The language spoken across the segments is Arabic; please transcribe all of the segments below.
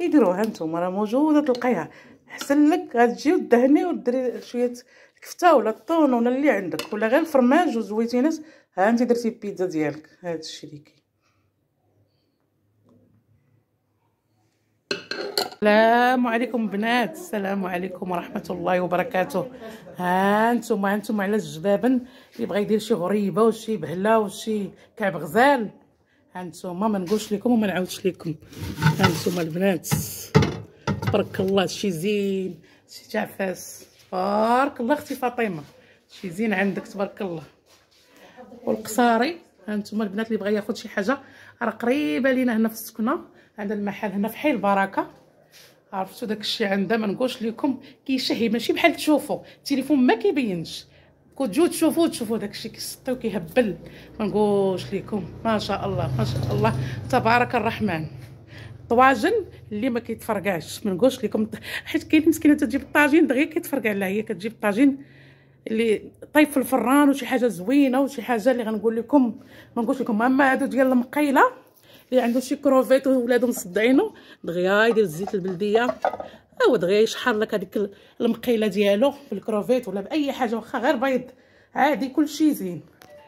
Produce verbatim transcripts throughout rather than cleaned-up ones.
كيديروها نتوما، راه موجوده تلقايها احسن لك. غتجي ودهني وديري شويه كفته ولا الطون ولا اللي عندك، ولا غير الفرماج وزويتينات. ها انت درتي البيتزا ديالك. هذا الشيء اللي كاين. السلام عليكم بنات، السلام عليكم ورحمه الله وبركاته. ها انتم انتم على الجبابن اللي بغى يدير شي غريبه وشي بهله وشي كعب غزال. ها انتم ما نقولش لكم وما نعاودش لكم. ها انتم البنات تبارك الله، شي زين، شي تعفاس، تبارك الله اختي فاطمه، شي زين عندك تبارك الله. والقصاري ها انتم البنات اللي بغى ياخذ شي حاجه راه قريبه لينا هنا في السكنه، عندنا المحل هنا في حي البركه. عرفتوا داك الشيء عندها ما نقولش لكم، كيشهي ماشي بحال تشوفوا التليفون ما كيبينش، كتجيو تشوفوا تشوفوا داك الشيء كيسطي وكيهبل. ما نقولش لكم ما شاء الله ما شاء الله تبارك الرحمن. طواجن اللي ما كيتفرقعش، ما نقولش لكم، حيت كاين مسكينه تجيب الطاجين دغيا كيتفرقع لها، هي كتجيب الطاجين اللي طيب في الفران وشي حاجه زوينه وشي حاجه اللي غنقول لكم ما نقولش لكم. اما هادو ديال المقيله اللي عنده شي كروفيت وولادو مصدعينو دغيا يدير الزيت البلديه، هو دغيا يشحر لك هذيك المقيله ديالو بالكروفيت ولا باي حاجه، واخا غير بيض عادي كلشي زين.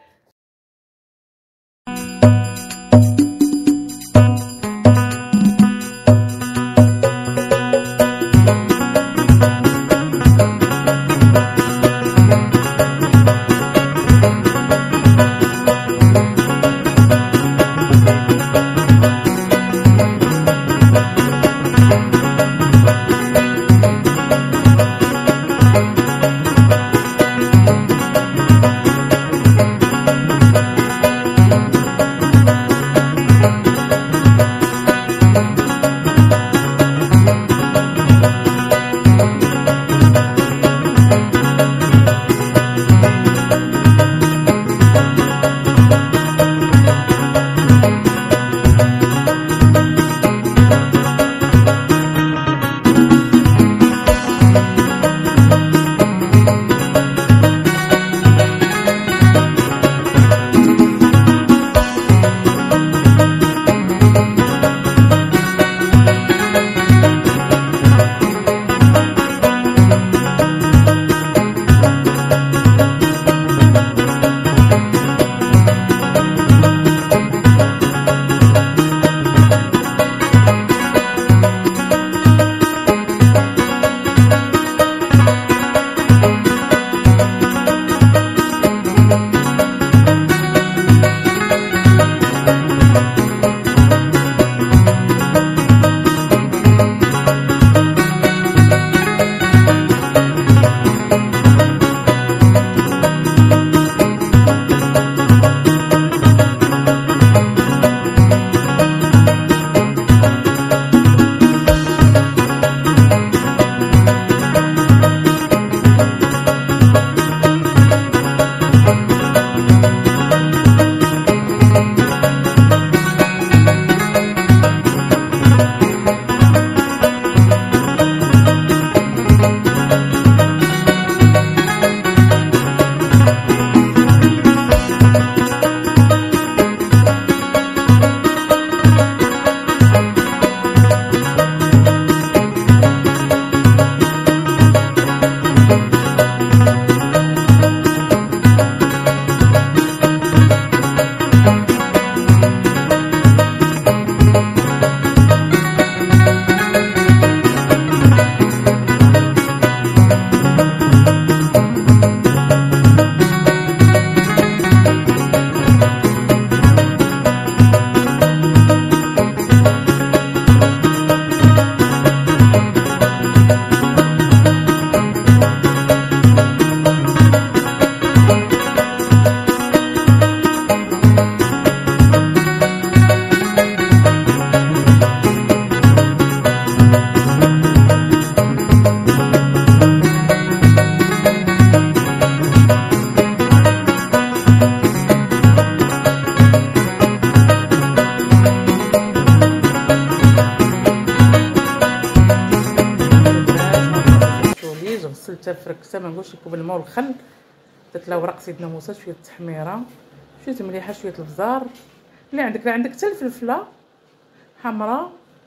فركسه ما نقولش لكم بالماء والخل، درت لها ورق سيدنا موسى، شويه التحميره، شويه مليحه، شويه البزار اللي عندك، اللي عندك حتى الفلفله حمراء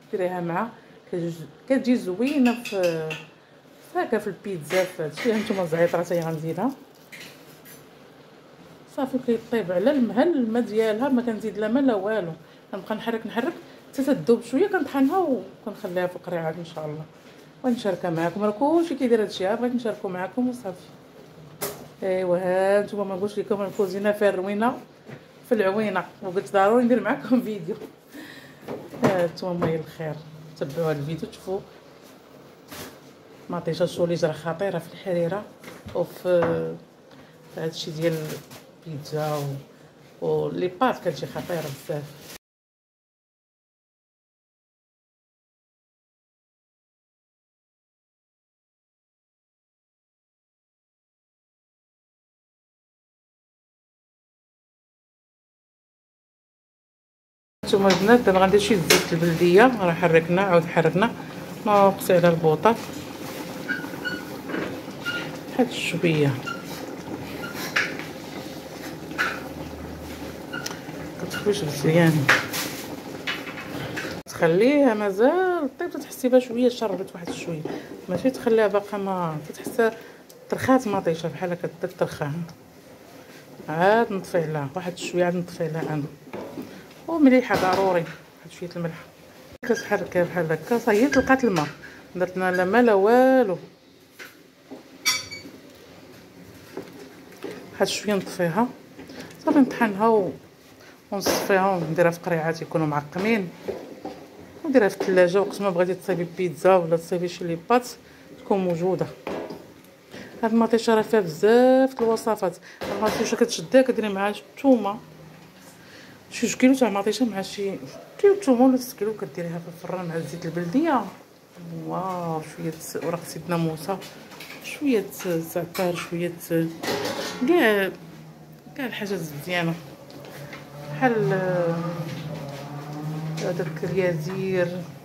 ديريها مع كتجي زوينه في هكا في البيتزا في هادشي. هانتوما الزعيطره حتى هي غنزيدها صافي. كيطيب على الماء الماء ديالها، ما كنزيد لا ما لا والو. كنبقى نحرك نحرك حتى تذوب شويه، كنطحنها وكنخليها في القريعات ان شاء الله ونشاركها معكم. راه كلشي كيدير هادشي، بغيت نشاركو معكم وصافي. ايوا ها نتوما ما نقولش لكم الكوزينه فيها الروينه في العوينه، وقلت ضروري ندير معكم فيديو. ها نتوما يا الخير، تبعوا هذا الفيديو تشوفوا مطيشه الشوليج راه خطيره في الحريره وفي هادشي ديال البيتزا و... و لي بات كتجي خطيره بزاف. نتوما البنات دابا غندير شي زيت البلديه، راه حركنا عاود حركنا ناقصي على البوطه هاد شويه كتخرج مزيان، تخليها مازال طيب تحسي بها شويه شربت واحد شويه، ماشي تخليها باقا ما تحسها ترخات مطيشه بحال هكا ترخا. عاد نطفي عليها واحد شويه، عاد نطفي عليها انا ومليحه ضروري واحد شويه الملح. كتحركها بحال هكا صايي تلقات الماء، درتنا لا ما لا والو. واحد شويه نطفيها صافي، نطحنها و... ونصفيها ونديرها في قريعات يكونوا معقمين، ونديرها في الثلاجه وقت ما بغيتي تصايبي بيتزا ولا تصايبي شي لي بات تكون موجوده. هاد المطيشه راه فيها بزاف د الوصفات. المطيشه كتشديها كديري معها الثومه، شي جوج كيلو تاع مطيشه مع شي كيلو ثومه ولا ستة كيلو كديريها في الفران مع الزيت البلديه. واو شويه ورق سيدنا موسى، شويه زعتر، شويه كاع كاع الحاجات مزيانه بحال هذاك اليازير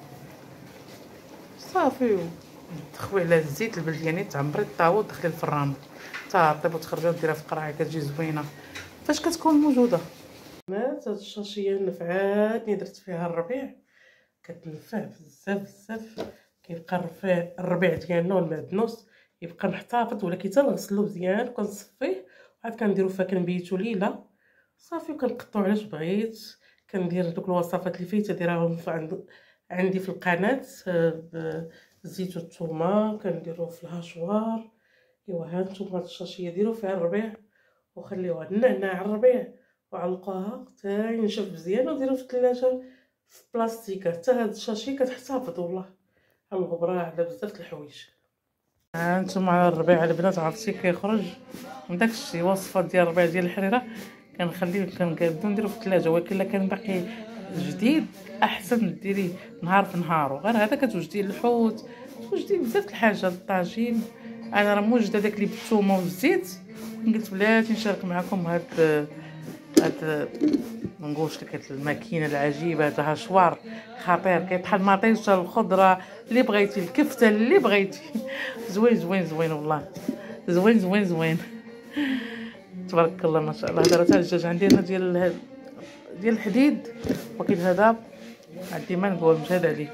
صافي. تخوي على الزيت البلدي يعني تعمري الطاوه وتدخلي الفران تعطيب وتخرجيها وديرها في قرعه كتجي زوينه فاش كتكون موجوده. هاد الشاشيه نفعاتني، درت فيها الربيع كتنفع بزاف بزاف. كيبقى الربيع الربيع ديالنا والمعدنوس يبقى محتفظ، ولكن تنغسلو مزيان وكنصفيه وعاد كنديرو فيها كنبيتو ليله صافي، وكنقطعو علاش بغيت. كندير دوك الوصفات اللي فايته دايراهم عندي في القناه بالزيت والثومه، كنديروه في الهاشوار. ايوا ها نتوما هاد الشاشيه ديروا فيها الربيع وخليوها النعناع الربيع وعلقوها حتى ينشف مزيان وديروه في الثلاجه في بلاستيك حتى هاد الشاشيه كتحتفظ والله على الغبره على بزاف د الحوايج. ها نتوما الربيع البنات عرفتي كيخرج من داكشي وصفات ديال الربيع ديال الحريره كنخليه كنقادو نديرو في الثلاجه، ولكن الا كان باقي جديد احسن ديريه نهار في نهارو. غير هذا كتوجدي الحوت، توجدي بزاف د الحاجات الطاجين. انا راه موجده داك اللي بالثومه والزيت، قلت بلاتي نشارك معكم هاد هاد منقولش لك هاد الماكينه العجيبه هذا هاشوار خطير كيطحن مطيشه الخضره اللي بغيتي الكفته اللي بغيتي. زوين زوين زوين والله زوين زوين زوين تبارك الله ما شاء الله. هذا راه تاع الدجاج عندي انا ديال ديال الحديد، ولكن هذا عندي ما نقول مجهد عليه.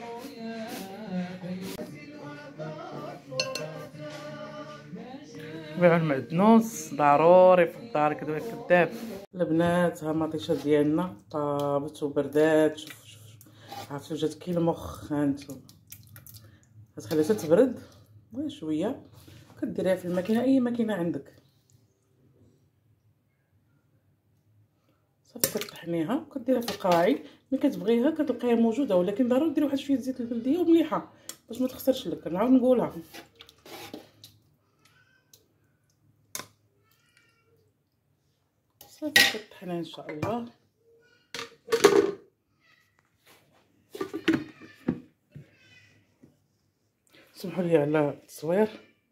بيعوا المعدنوس ضروري في الدار كدوي كذاب. البنات ها المطيشه ديالنا طابت وبردات. شوف شوف عرفتوا جات كي المخ. ها نتوما غتخليها تبرد غير شويه، كديريها في الماكينه اي ماكينه عندك صافي. كطحنيها وكديرها في القراعي ملي كتبغيها كتلقايها موجوده، ولكن ضروري ديري واحد شويه زيت البلديه ومليحه باش ما تخسرش لك. نعاود نقولها صافي كطحنها ان شاء الله. سمحوا لي على التصوير.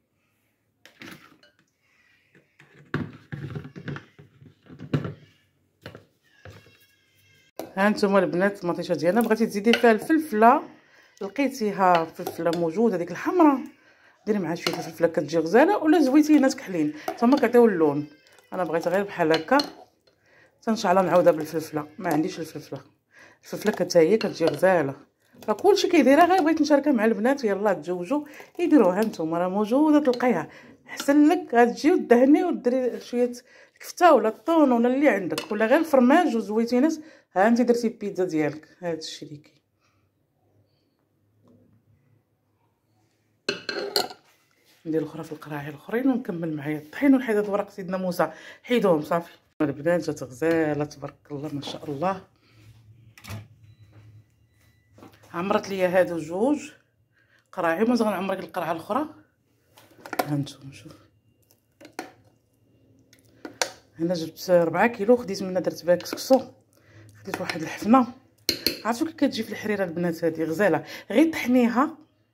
ها نتوما البنات المطيشه ديالنا بغيتي تزيدي فيها الفلفله لقيتيها فلفله موجوده ديك الحمراء ديري معها شويه الفلفله كتجي غزاله، ولا زويتينات كحلين تما كيعطيو اللون. انا بغيت غير بحال هكا تنشعلها نعاودها بالفلفله، ما عنديش الفلفله. الفلفله حتى هي كتجي غزاله راه كلشي كيديرها، غير بغيت نشاركها مع البنات. يلاه تزوجوا يديروها نتوما، راه موجوده تلقايها. احسن لك غتجي ودهني وديري شويه كفته ولا الطون ولا اللي عندك، ولا غير الفرماج وزويتينات. ها انت درتي البيتزا ديالك، هذا الشيء اللي كاين. ندير الاخرى في القراعي الاخرين ونكمل معايا الطحين ونحيد هاد ورق سيدنا موسى، حيدوهم صافي. البنات جات غزاله تبارك الله ما شاء الله. عمرت ليا هادو جوج قراعي، ما غنعمرك القرعه الاخرى. ها نتوما شوف، هنا جبت ربعة كيلو، خديت منها درت بها كسكسو، خديت واحد الحفنه. عرفتوا كي كتجي في الحريره البنات هذه غزاله، غير طحنيها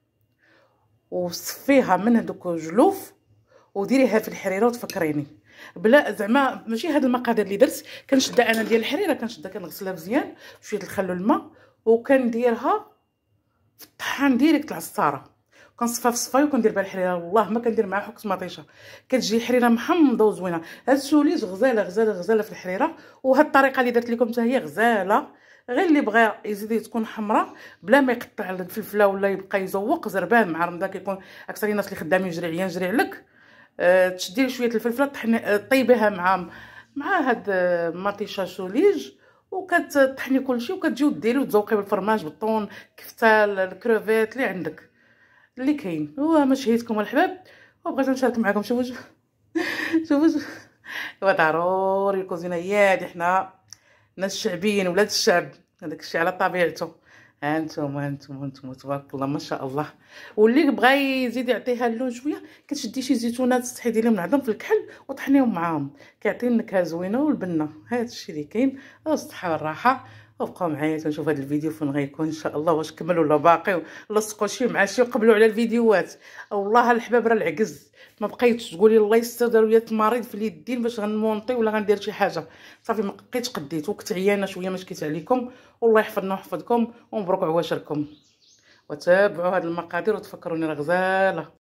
وصفيها من هذوك جلوف وديريها في الحريره وتفكريني. بلا زعما ماشي هاد المقادير اللي درت. كنشدها انا ديال الحريره، كنشدها كنغسلها مزيان شويه الخل والماء، وكنديرها في الطحان ديريكت العصاره، كنصفها في الصفاي وكندير بها الحريره. والله ما كندير معها حكس مطيشه، كتجي الحريره محمضه وزوينه. هاد السوليج غزاله غزاله غزاله في الحريره. وهاد الطريقه اللي درت لكم حتى هي غزاله، غير اللي بغى يزيد تكون حمراء بلا ما يقطع الفلفله ولا يبقى يزوق زربان مع رمضان. كيكون اكثر الناس اللي خدامين جري عيان جري عليك. أه تشدي شويه الفلفله طحني طيبيها مع مع هاد مطيشه سوليج، وكتطحني كلشي وكتجيو ديري وتزوقي بالفرماج بالطون كفته الكروفيت اللي عندك اللي كاين. هو ما شهيتكم الحباب وبغيت نشارك معكم. شوفوا شوفوا هو ضروري الكوزينه هي هادي، حنا ناس شعبيين ولاد الشعب، هذاك الشيء على طبيعته. ها انتم انتم انتم تبارك الله ما شاء الله. واللي بغى يزيد يعطيها اللون شويه، كتشدي شي زيتونات تحيدي لهم العظم في الكحل وطحنيهم معاهم، كيعطي نكهه زوينه. والبنه هذا الشيء اللي كاين. الصحه والراحه. وبقاو معايا تنشوف هذا الفيديو فين غيكون ان شاء الله، واش كمل ولا باقي. لصقوا شي مع شي وقبلوا على الفيديوهات. والله الحباب راه العجز، ما بقيتش تقولي الله يستر داروا لي المريض في اليدين باش غنمونطي ولا غندير شي حاجه. صافي ما بقيتش قديت وكنت عيانه شويه، ما شكيت عليكم. والله يحفظنا ويحفظكم ومبروك عواشركم. وتابعوا هاد المقادير وتفكروني راه غزاله.